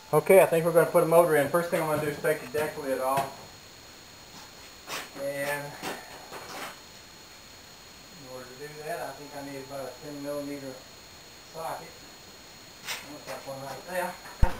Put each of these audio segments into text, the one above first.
Okay, I think we're going to put a motor in. First thing I'm going to do is take the deck lid off. And in order to do that, I think I need about a 10mm socket. Looks like one right there.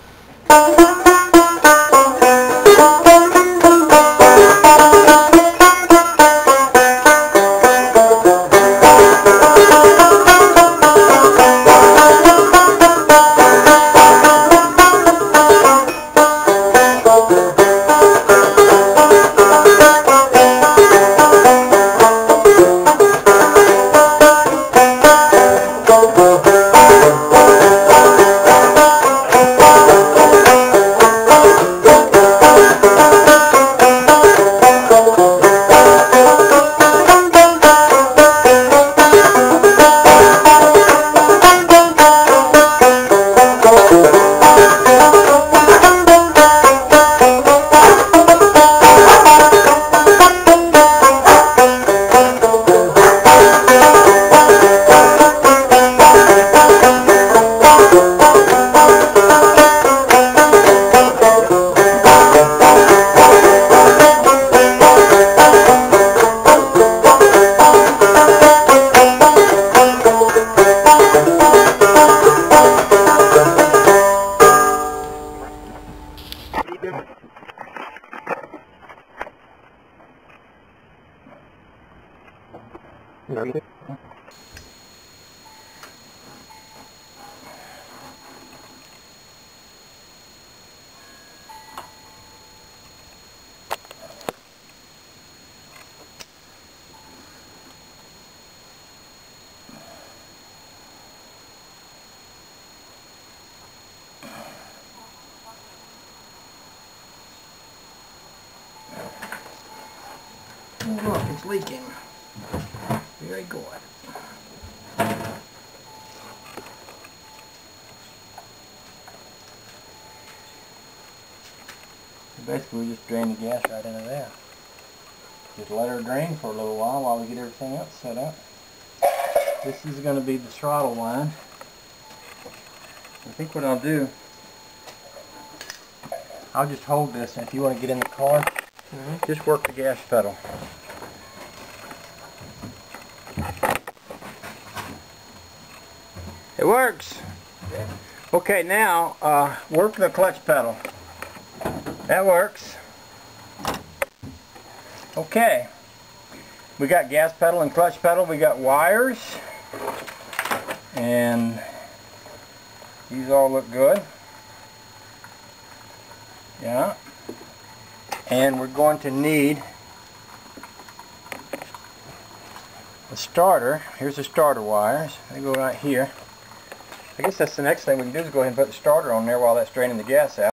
Oh, look, it's leaking. Very good. So basically, we just drain the gas right into there. Just let her drain for a little while we get everything else set up. This is going to be the throttle line. I think what I'll do, I'll just hold this, and if you want to get in the car, just work the gas pedal. It works. Okay, now work the clutch pedal. That works. Okay. We got gas pedal and clutch pedal. We got wires. And these all look good. Yeah. And we're going to need a starter. Here's the starter wires. They go right here. I guess that's the next thing we can do is go ahead and put the starter on there while that's draining the gas out.